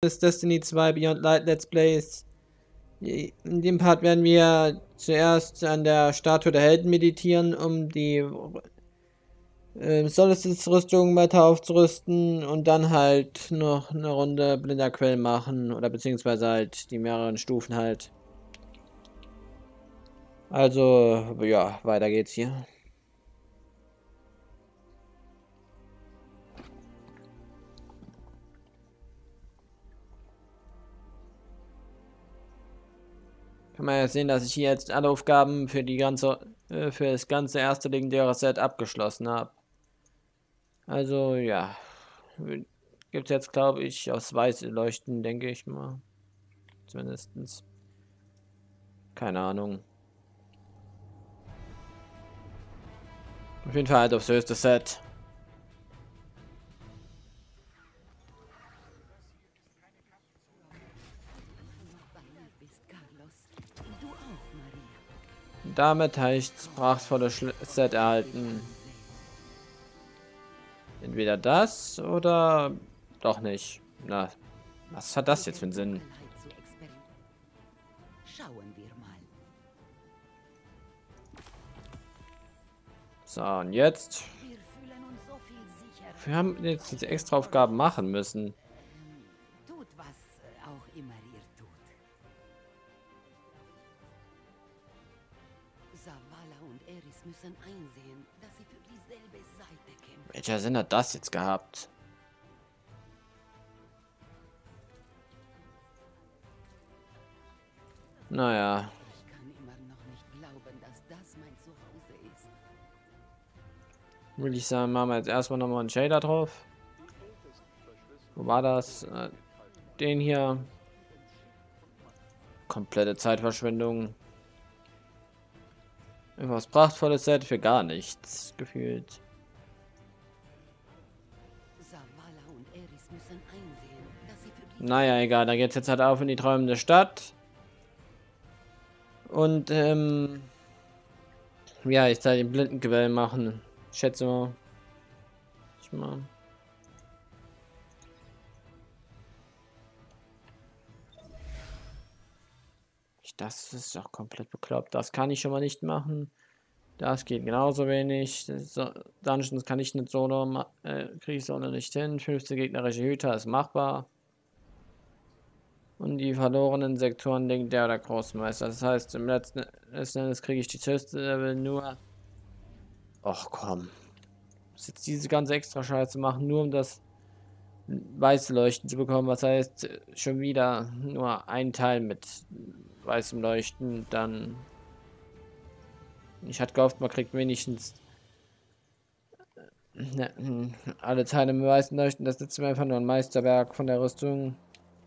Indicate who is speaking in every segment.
Speaker 1: des Destiny 2 Beyond Light Let's Plays. In dem Part werden wir zuerst an der Statue der Helden meditieren, um die Solstice-Rüstung weiter aufzurüsten und dann halt noch eine Runde blinder Quell machen oder beziehungsweise halt die mehreren Stufen halt. Also, ja, weiter geht's hier. Kann man ja sehen, dass ich hier jetzt alle Aufgaben für für das ganze erste legendäre Set abgeschlossen habe. Also, ja. Gibt es jetzt, glaube ich, aus Weiß leuchten, denke ich mal. Zumindestens. Keine Ahnung. Auf jeden Fall halt aufs höchste Set. Damit habe ich das prachtvolle Set erhalten. Entweder das oder doch nicht. Na, was hat das jetzt für einen Sinn? So, und jetzt. Wir haben jetzt diese extra Aufgaben machen müssen.
Speaker 2: Tut, was auch immer ihr tut. Zavala und Eris müssen einsehen, dass sie für dieselbe Seite kämpfen.
Speaker 1: Welcher Sinn hat das jetzt gehabt? Naja.
Speaker 2: Ich kann immer noch nicht glauben, dass das mein Zuhause ist.
Speaker 1: Würde ich sagen, machen wir jetzt erstmal nochmal einen Shader drauf. Wo war das? Den hier. Komplette Zeitverschwendung. Irgendwas prachtvolles Set für gar nichts gefühlt.
Speaker 2: Zavala und Eris müssen einsehen, dass sie für die
Speaker 1: Naja, egal, da geht's jetzt halt auf in die träumende Stadt. Und, ja, ich soll den Blindenquell machen. Ich schätze mal. Das ist doch komplett bekloppt. Das kann ich schon mal nicht machen. Das geht genauso wenig. Dungeons kann ich nicht solo, kriege ich solo nicht hin. 15 gegnerische Hüter ist machbar. Und die verlorenen Sektoren denkt der oder Großmeister. Das heißt, im letzten Endes kriege ich die höchste Level nur. Och komm. Muss jetzt diese ganze extra Scheiße machen, nur um das weiße Leuchten zu bekommen. Was heißt, schon wieder nur ein Teil mit weißem Leuchten. Dann. Ich hatte gehofft, man kriegt wenigstens alle Teile mit weißen Leuchten. Das ist mir einfach nur ein Meisterwerk von der Rüstung.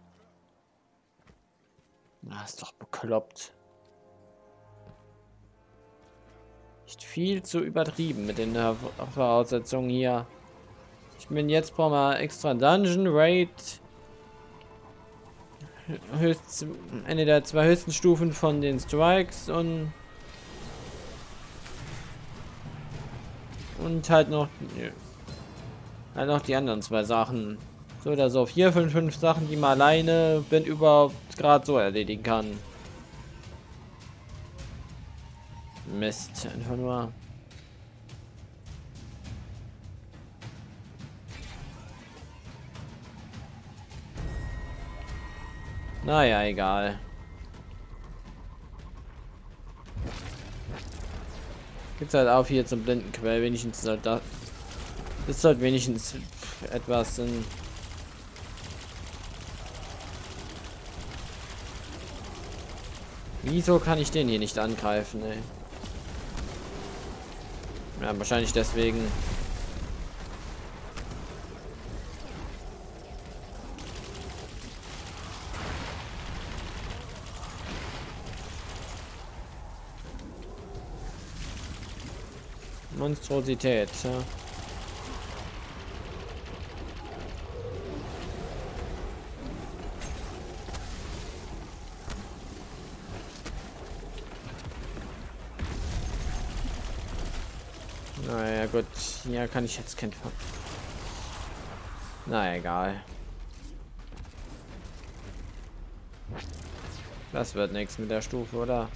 Speaker 1: Das ist doch bekloppt. Nicht viel zu übertrieben mit den Voraussetzungen hier. Ich bin jetzt brauchen wir extra Dungeon Raid. Eine der zwei höchsten Stufen von den Strikes und halt noch die anderen zwei Sachen. So oder so 4, 5 Sachen, die man alleine bin überhaupt gerade so erledigen kann. Mist, einfach nur. Naja, egal. Gibt's halt auf hier zum Blindenquell, wenigstens soll das. Das sollte wenigstens etwas Sinn. Wieso kann ich den hier nicht angreifen, ey? Ja, wahrscheinlich deswegen. Monstrosität, ja. Naja, gut. Hier kann ich jetzt kämpfen. Na egal. Das wird nichts mit der Stufe, oder?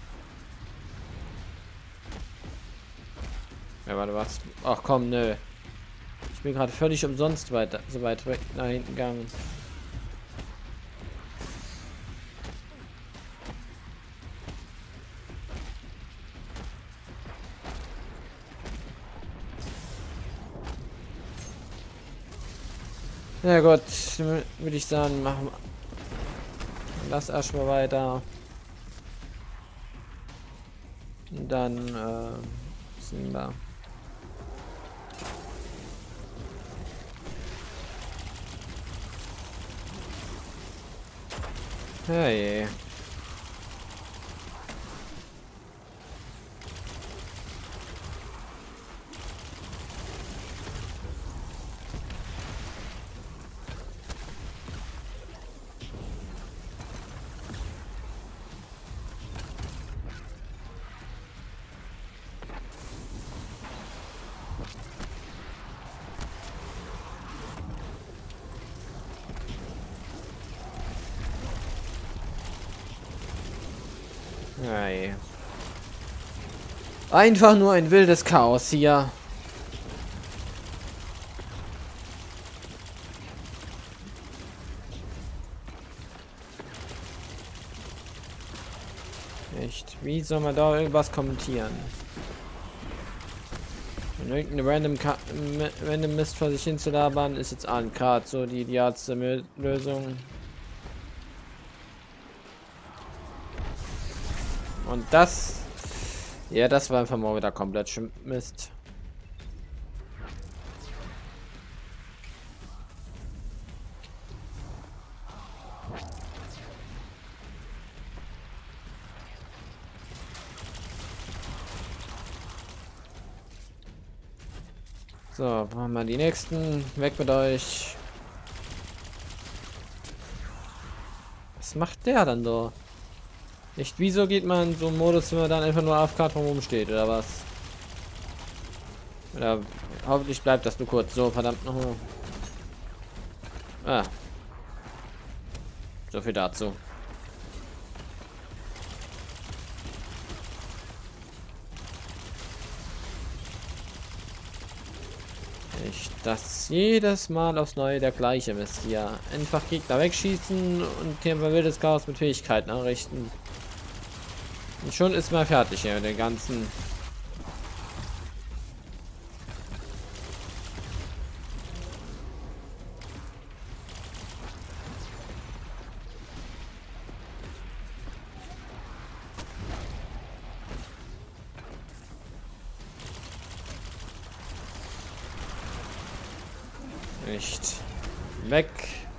Speaker 1: Ja, warte, was? Ach komm, nö. Ich bin gerade völlig umsonst weiter, so weit weg nach hinten gegangen. Ja gut, würde ich sagen, machen wir das erstmal weiter. Und dann sind wir. Hey. Hey. Einfach nur ein wildes Chaos hier. Echt? Wie soll man da irgendwas kommentieren? Und irgendeine random Mist vor sich hinzulabern, ist jetzt an gerade so die idealste Lösung. Und das... Ja, das war einfach mal wieder komplett Mist. So, machen wir die nächsten. Weg mit euch. Was macht der dann so? Nicht, wieso geht man in so einen Modus, wenn man dann einfach nur AFK drumherum steht, oder was? Oder hoffentlich bleibt das nur kurz. So, verdammt nochmal. Ah. So viel dazu. Nicht, dass jedes Mal aufs Neue der gleiche Mist hier. Einfach Gegner wegschießen und hier wildes Chaos mit Fähigkeiten errichten. Und schon ist man fertig hier mit den ganzen. Nicht weg.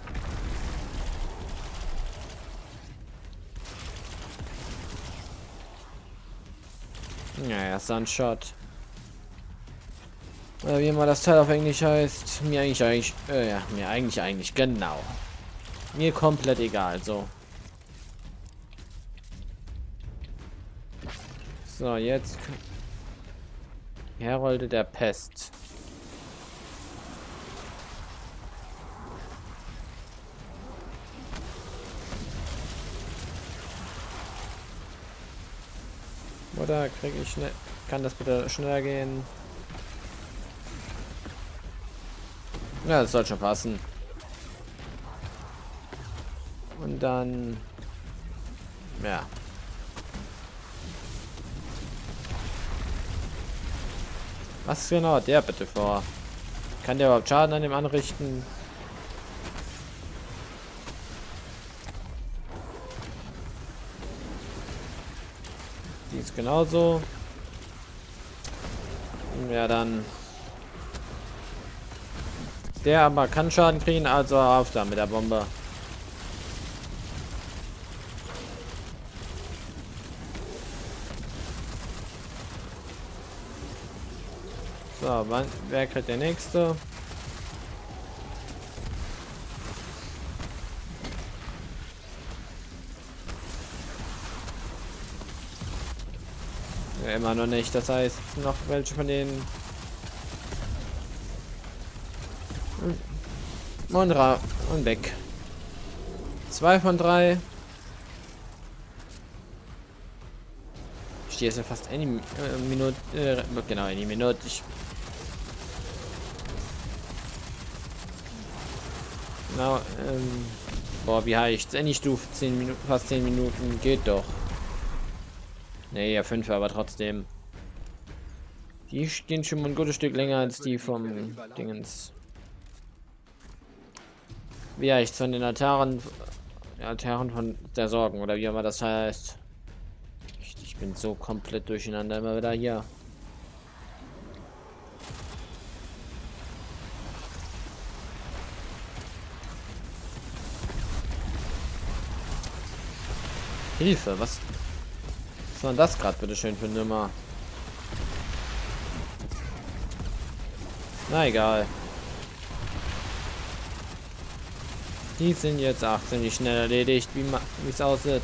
Speaker 1: Naja, Sunshot. Oder wie immer das Teil auf Englisch heißt. Mir eigentlich, ja, mir eigentlich, genau. Mir komplett egal, so. So, jetzt. Herolde der Pest. Oder kriege ich schnell. Kann das bitte schneller gehen? Ja, das soll schon passen. Und dann. Ja. Was genau hat der bitte vor? Kann der überhaupt Schaden an dem anrichten? Die ist genauso. Ja, dann. Der aber kann Schaden kriegen, also auf da mit der Bombe. So, wer kriegt der nächste? Ja, immer noch nicht. Das heißt, noch welche von denen. Und weg. 2 von 3. die ist ja fast eine Minute, genau, eine Minute. Genau, boah, wie heißt's? Any-Stufe, 10 Minuten, fast 10 Minuten, geht doch. Nee, ja, 5, aber trotzdem. Die gehen schon mal ein gutes Stück länger als die vom Dingens. Wie heißt's von den Altaren von der Sorgen, oder wie immer das heißt. Ich bin so komplett durcheinander immer wieder hier. Hilfe, was war denn das gerade bitte schön für eine Nummer? Na egal. Die sind jetzt auch ziemlich schnell erledigt, wie es aussieht.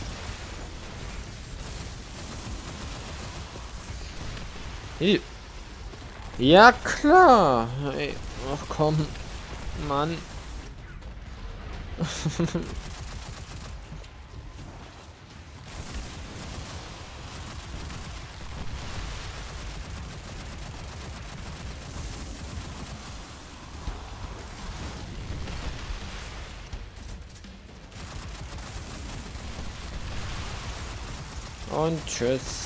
Speaker 1: Ja klar. Ey, ach komm, Mann. Und tschüss.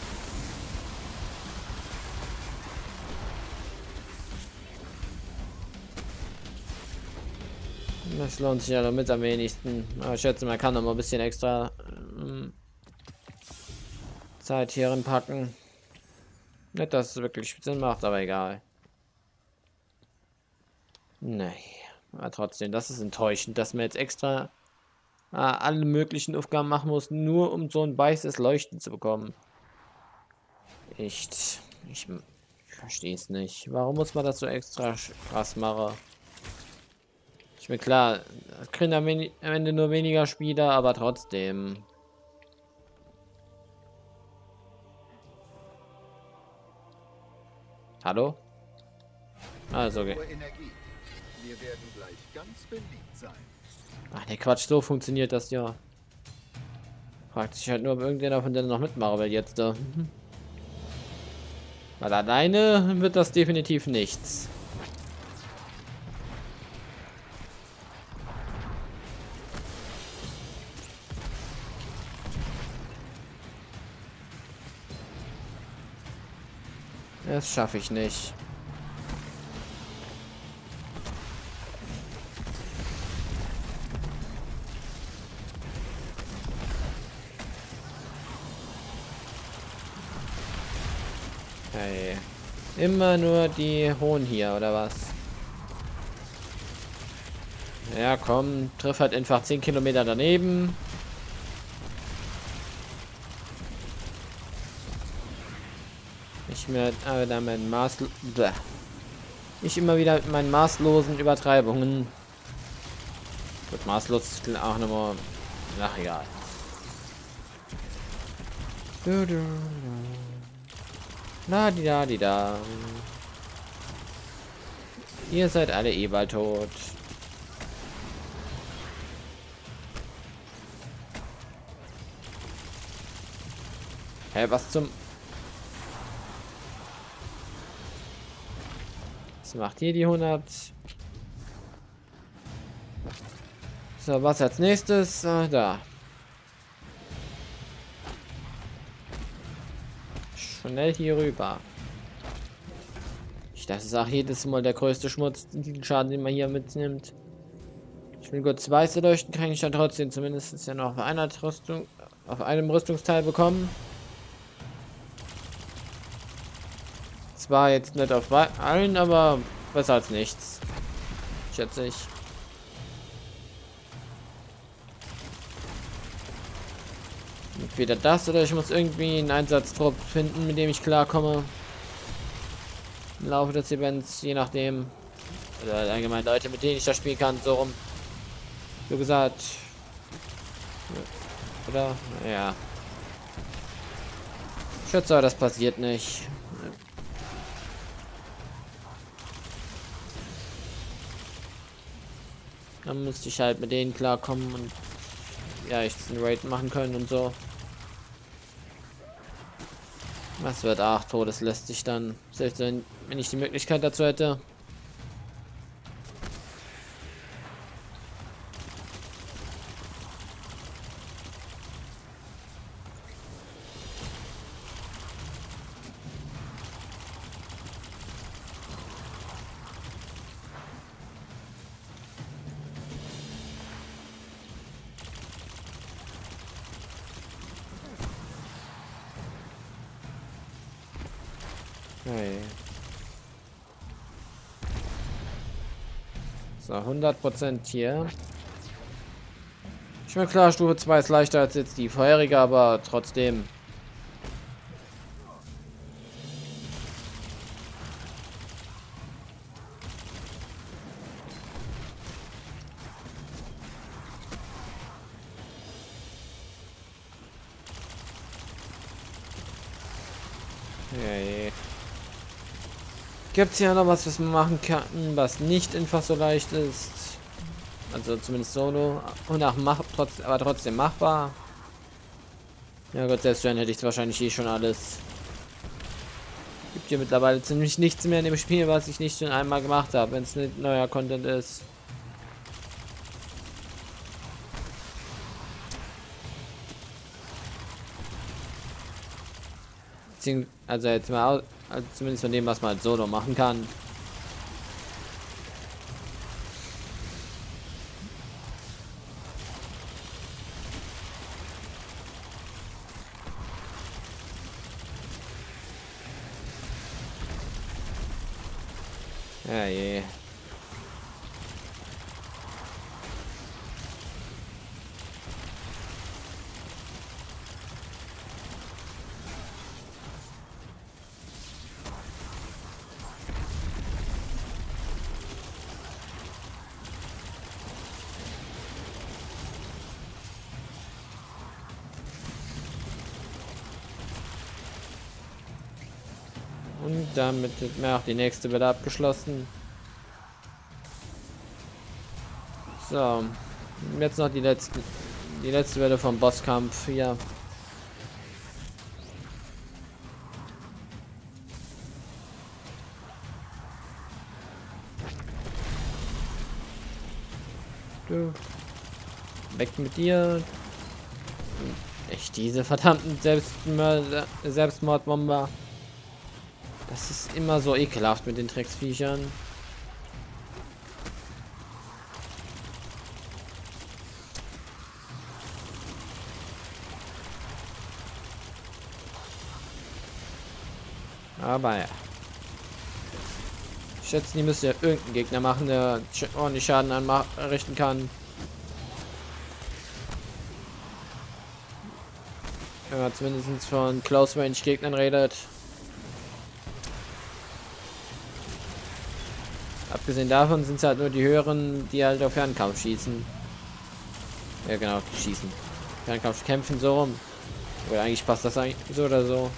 Speaker 1: Das lohnt sich ja damit am wenigsten. Aber ich schätze, man kann noch mal ein bisschen extra Zeit hier packen. Nicht, dass es wirklich Sinn macht, aber egal. Nee. Aber trotzdem, das ist enttäuschend, dass man jetzt extra alle möglichen Aufgaben machen muss, nur um so ein weißes Leuchten zu bekommen. Echt. Ich verstehe es nicht. Warum muss man das so extra krass machen? Ich bin klar, es kriegen am Ende nur weniger Spieler, aber trotzdem. Hallo? Also, okay.
Speaker 3: Wir werden gleich ganz beliebt sein.
Speaker 1: Ach ne, Quatsch, so funktioniert das ja. Fragt sich halt nur, ob irgendjemand von denen noch mitmachen will jetzt da. Weil alleine wird das definitiv nichts. Das schaffe ich nicht. Hey. Immer nur die Hohen hier, oder was? Ja, komm, triff halt einfach 10 Kilometer daneben. Ich mir da meinen Ich immer wieder mit meinen maßlosen Übertreibungen. Gut, maßlos ist auch nochmal. Ach, egal. Na, die da. Ihr seid alle eh bald tot. Hä, was zum... Was macht hier die 100? So, was als nächstes? Da. Schnell hier rüber. Das ist auch jedes Mal der größte Schmutz, den Schaden, den man hier mitnimmt. Ich will kurz weiße leuchten, kann ich dann trotzdem zumindest ja noch auf einem Rüstungsteil bekommen. Zwar jetzt nicht auf allen, aber besser als nichts. Schätze ich. Entweder das oder ich muss irgendwie einen Einsatztrupp finden, mit dem ich klarkomme. Im Laufe des Events, je nachdem. Oder allgemein Leute, mit denen ich das spielen kann, so rum. So gesagt. Oder? Ja. Ich schätze, das passiert nicht. Dann müsste ich halt mit denen klarkommen und ja, ich einen Raid machen können und so. Was wird 8 todeslästig dann? Selbst wenn ich die Möglichkeit dazu hätte. Hey. So, 100% hier. Ich meine, klar, Stufe 2 ist leichter als jetzt die vorherige, aber trotzdem. Hey. Gibt es hier noch was man machen kann, was nicht einfach so leicht ist? Also zumindest solo. Und auch aber trotzdem machbar. Ja Gott, selbst dann hätte ich wahrscheinlich eh schon alles. Gibt hier mittlerweile ziemlich nichts mehr in dem Spiel, was ich nicht schon einmal gemacht habe, wenn es nicht neuer Content ist. Also jetzt mal, also zumindest von dem, was man halt solo machen kann. Ja je. Und damit wird mir auch die nächste wieder abgeschlossen. So, jetzt noch die letzte Welle vom Bosskampf hier. Du. Weg mit dir. Echt diese verdammten Selbstmordbomber. Das ist immer so ekelhaft mit den Drecksviechern. Aber ja. Ich schätze, die müsste ja irgendeinen Gegner machen, der ordentlich Schaden anrichten kann. Wenn man zumindest von Close Range Gegnern redet. Abgesehen davon sind es halt nur die höheren, die halt auf Fernkampf schießen. Ja genau, schießen. Fernkampf kämpfen so rum. Oder eigentlich passt das eigentlich so oder so.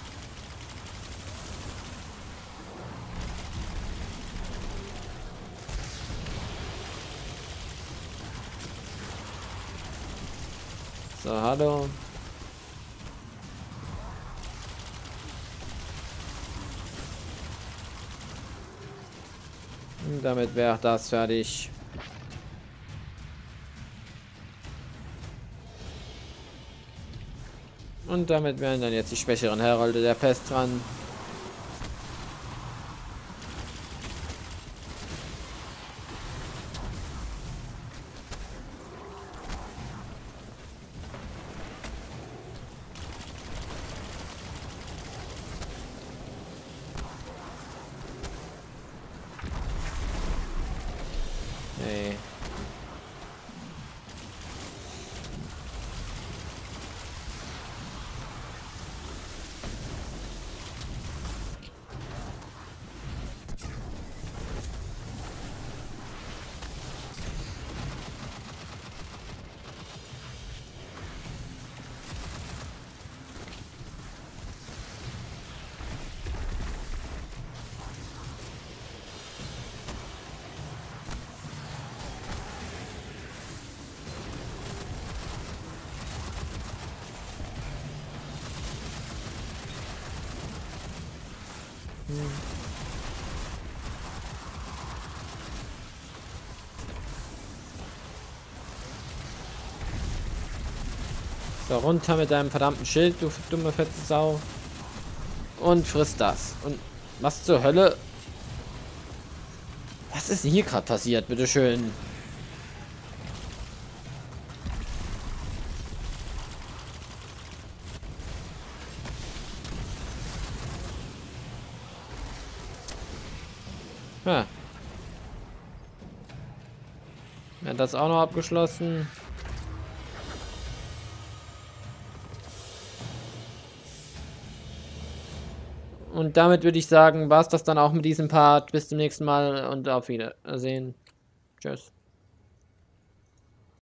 Speaker 1: So, hallo. Und damit wäre das fertig. Und damit wären dann jetzt die schwächeren Herolde der Pest dran. Hey. So, runter mit deinem verdammten Schild, du dumme fette Sau. Und frisst das. Und was zur Hölle? Was ist denn hier gerade passiert, bitteschön? Ja. Ja, das auch noch abgeschlossen. Und damit würde ich sagen, war es das dann auch mit diesem Part. Bis zum nächsten Mal und auf Wiedersehen. Tschüss.